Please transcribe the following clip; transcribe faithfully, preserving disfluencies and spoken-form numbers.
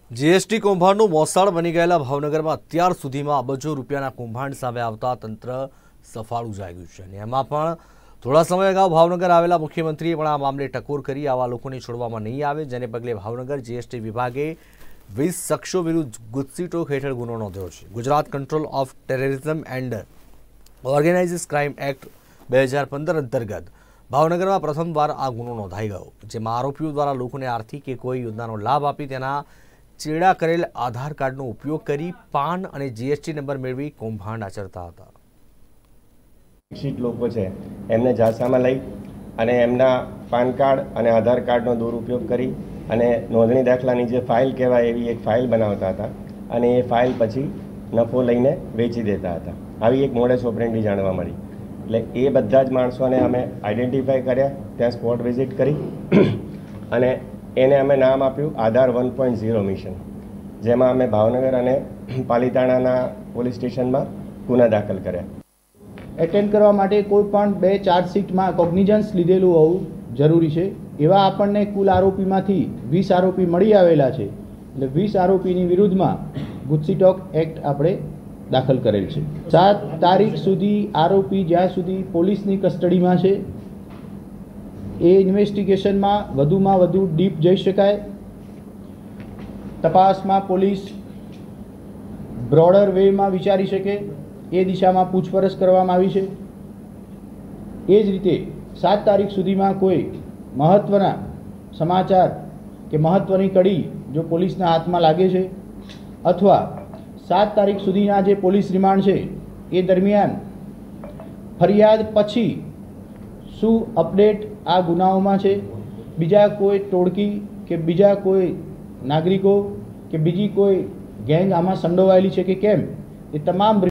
GST કૌભાંડનું મોસાળ બની ગયેલા ભાવનગરમાં અત્યાર સુધીમાં અબજો રૂપિયાના કૌભાંડ સામે આવતા તંત્ર સફાળું જાઈ ગયું છે અને એમાં પણ થોડા સમય અગાઉ ભાવનગર આવેલા મુખ્યમંત્રીએ પણ આ મામલે ટકોર કરી આવા લોકોને છોડવામાં નહીં આવે, જેને પગલે ભાવનગર જીએસટી વિભાગે વીસ શખ્સો વિરુદ્ધ ગુજસીટોક હેઠળ ગુનો નોંધ્યો છે। Gujarat control of terrorism and organised crime act બે હજાર પંદર અંતર્ગત ભાવનગરમાં પ્રથમવાર આ ગુનો નોંધાઈ ગયો, જેમાં આરોપીઓ દ્વારા લોકોને આર્થિક કે કોઈ યોજનાનો લાભ આપી તેના ચેડા કરેલ આધાર કાર્ડનો ઉપયોગ કરી પાન અને જીએસટી નંબર મેળવી કૌભાંડ આચરતા હતા। શિક્ષિત લોકો છે એમને ઝાંસામાં લઈ અને એમના પાન કાર્ડ અને આધાર કાર્ડનો દુરુપયોગ કરી અને નોંધણી દાખલાની જે ફાઇલ કહેવાય એવી એક ફાઇલ બનાવતા હતા અને એ ફાઇલ પછી નફો લઈને વેચી દેતા હતા। આવી એક મોડસ ઓપરેન્ડી જાણવા મળી, એટલે એ બધા જ માણસોને અમે આઈડેન્ટિફાઈ કર્યા, ત્યાં સ્પોટ વિઝિટ કરી અને એને અમે નામ આપ્યું Aadhaar one point zero mission, જેમાં અમે ભાવનગર અને પાલીતાણાના પોલીસ સ્ટેશનમાં ગુના દાખલ કર્યા। એટેન્ડ કરવા માટે કોઈ પણ બે ચાર્જશીટમાં કોગ્નિઝન્સ લીધેલું હોવું જરૂરી છે। એવા આપણને કુલ આરોપીમાંથી વીસ આરોપી મળી આવેલા છે, એટલે વીસ આરોપીની વિરુદ્ધમાં ગુજસીટોક એક્ટ આપણે દાખલ કરેલ છે। સાત તારીખ સુધી આરોપી જ્યાં સુધી પોલીસની કસ્ટડીમાં છે એ ઇન્વેસ્ટિગેશનમાં વધુમાં વધુ ડીપ જઈ શકાય, તપાસમાં પોલીસ બ્રોડર વેમાં વિચારી શકે એ દિશામાં પૂછપરછ કરવામાં આવી છે। એ જ રીતે સાત તારીખ સુધીમાં કોઈ મહત્ત્વના સમાચાર કે મહત્ત્વની કડી જો પોલીસના હાથમાં લાગે છે અથવા સાત તારીખ સુધીના જે પોલીસ રિમાન્ડ છે એ દરમિયાન ફરિયાદ પછી શું અપડેટ આ ગુનાઓમાં છે, બીજા કોઈ ટોળકી કે બીજા કોઈ નાગરિકો કે બીજી કોઈ ગેંગ આમાં સંડોવાયેલી છે કે કેમ, એ તમામ